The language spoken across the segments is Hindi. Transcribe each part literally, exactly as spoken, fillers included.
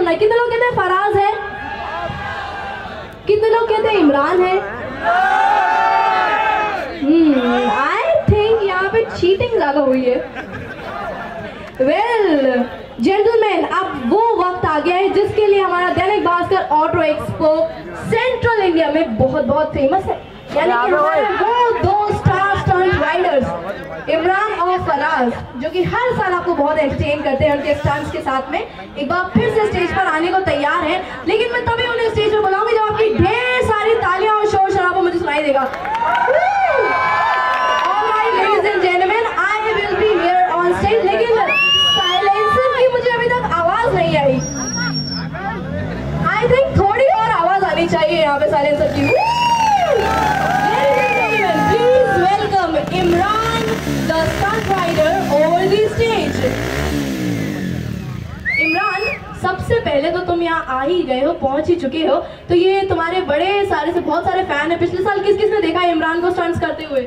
है। कितने लोग कहते हैं फराज है? कितने लोग कहते हैं इमरान है? आई थिंक यहाँ पे चीटिंग ज्यादा हुई है। वेल जेंटलमैन, अब वो वक्त आ गया है जिसके लिए हमारा Dainik Bhaskar auto expo central India में बहुत बहुत फेमस है। यानी कि हमारे वो दो स्टार स्टंट राइडर्स इमरान और फराज, जो कि हर साल आपको बहुत एंटरटेन करते हैं उनके स्टंट्स के साथ में, एक बार फिर से स्टेज पर आने को तैयार है। लेकिन मैं तभी उन्हें स्टेज पर बुलाऊंगी जब आपकी ढेर सारी तालियां और शोर शराबा मुझे सुनाई देगा। Alright ladies and gentleman, I will be here on stage. लेकिन साइलेंसर की मुझे अभी तक आवाज नहीं आई। आई थिंक थोड़ी और आवाज आनी चाहिए यहाँ पे साइलेंसर की। Please welcome Imran, the stunt rider, over the stage. Imran, सबसे पहले तो तुम यहाँ आ ही गए हो, पहुंच ही चुके हो, तो ये तुम्हारे बड़े सारे से बहुत सारे फैन है। पिछले साल किस किस ने देखा है इमरान को स्टंट्स करते हुए?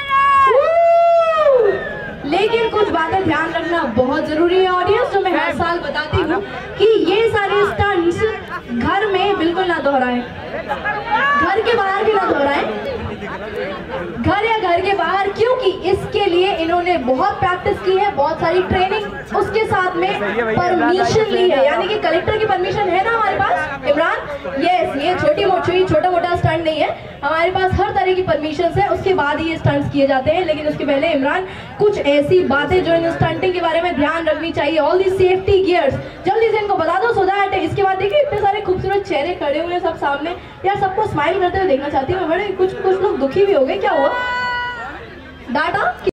लेकिन कुछ बातें ध्यान रखना बहुत जरूरी है ऑडियंस, जो मैं हर साल बताती हूँ कि ये सारे स्टंट्स घर में बिल्कुल ना दोहराएं, घर के बाहर भी ना दोहराएं, घर या घर के बाहर, क्योंकि इसके लिए इन्होंने बहुत प्रैक्टिस की है, बहुत सारी ट्रेनिंग, उसके साथ में परमिशन ली है। यानी कि कलेक्टर की परमिशन है ना हमारे पास इमरान? यस, ये छोटी मोटी छोटा मोटा स्टंट नहीं है, हमारे पास हर तरह की परमिशन है, उसके बाद ही ये स्टंट्स किए जाते हैं। लेकिन उसके पहले इमरान कुछ ऐसी बातें जो इन स्टंटिंग के बारे में ध्यान रखनी चाहिए, ऑल दी सेफ्टी गियर्स जल्दी से इनको बता दो सो दैट। इसके बाद देखिए इतने सारे खूबसूरत चेहरे खड़े हुए हैं सब सामने, यार सबको स्माइल करते हुए देखना चाहती हूँ। बड़े कुछ कुछ लोग दुखी भी हो गए, क्या हुआ? डाटा